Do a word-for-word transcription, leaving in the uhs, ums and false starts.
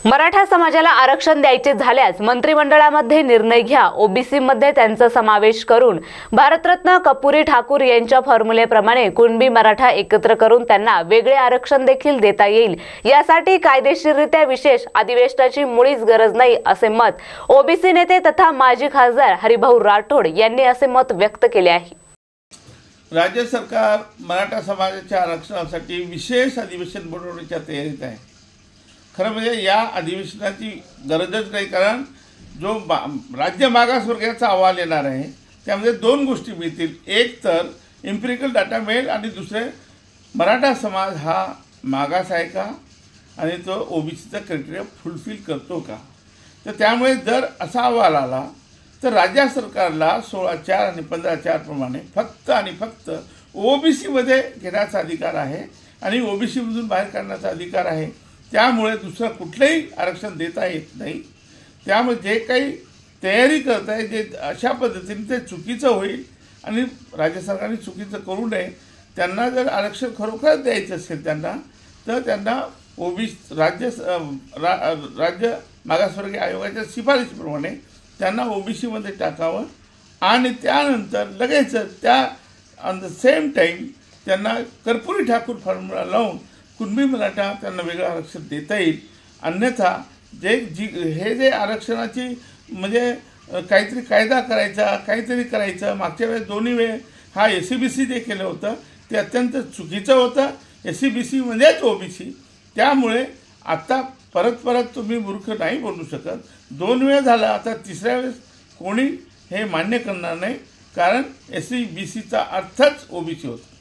मराठा समाजाला आरक्षण द्यायचे झाल्यास मंत्रिमंडळामध्ये निर्णय घ्या। ओबीसी मध्ये त्यांचा समावेश करून भारतरत्न कपुरी ठाकूर यांच्या फॉर्म्युलेप्रमाणे कुणबी मराठा एकत्र करून त्यांना वेगळे आरक्षण देखील देता येईल। यासाठी कायदेशीररित्या विशेष अधिवेशनाची मुळीच गरज नाही असे मत ओबीसी नेते तथा माजी खासदार हरिभाऊ राठोड यांनी असे मत व्यक्त केले आहे। राज्य सरकार मराठा समाजाच्या आरक्षणासाठी विशेष अधिवेशन बोलवण्याच्या तयारीत आहे। खरं म्हणजे या अधिवेशनाची गरजच नाही, कारण जो राज्य मागासवर्गाचा अहवाल येणार आहे त्यामध्ये दोन गोष्टी मिळतील। एक तर एम्पिरिकल डाटा मिळेल आणि दुसरे मराठा समाज हा मागास आहे का आणि तो ओबीसीचा क्रायटेरिया फुलफिल करतो का। तर त्यामुळे जर असा अहवाल आला तर राज्य सरकारला सोळा चार आणि पंधरा चार प्रमाणे फक्त आणि फक्त ओबीसीमध्ये घेण्याचा अधिकार आहे आणि ओबीसीमधून बाहेर काढण्याचा अधिकार आहे। त्यामुळे दुसरं कुठलंही आरक्षण देता येत नाही। त्यामुळे जे काही तयारी करत आहे जे अशा पद्धतीने ते चुकीचं होईल आणि राज्य सरकारने चुकीचं करू नये। त्यांना जर आरक्षण खरोखर द्यायचं असेल त्यांना तर त्यांना ओबीसी राज्य रा, राज्य मागासवर्गीय आयोगाच्या शिफारशीप्रमाणे त्यांना ओबीसीमध्ये टाकावं आणि त्यानंतर लगेच त्या ऑन द सेम टाईम त्यांना कर्पुरी ठाकूर फॉर्म्युला लावून कुणबी मराठा त्यांना वेगळं आरक्षण देता येईल। अन्यथा जे जी हे जे आरक्षणाची म्हणजे काहीतरी कायदा करायचा काहीतरी करायचं मागच्या वेळेस दोन्ही वेळ हा एस सी बी सी जे केलं होतं ते अत्यंत चुकीचं होतं। एस सी बी सी म्हणजेच ओबीसी। त्यामुळे आता परत परत तुम्ही मूर्ख नाही बोलू शकत। दोन वेळ झाला, आता तिसऱ्या वेळेस कोणी हे मान्य करणार नाही, कारण एस सी बी सीचा अर्थच ओबीसी होता।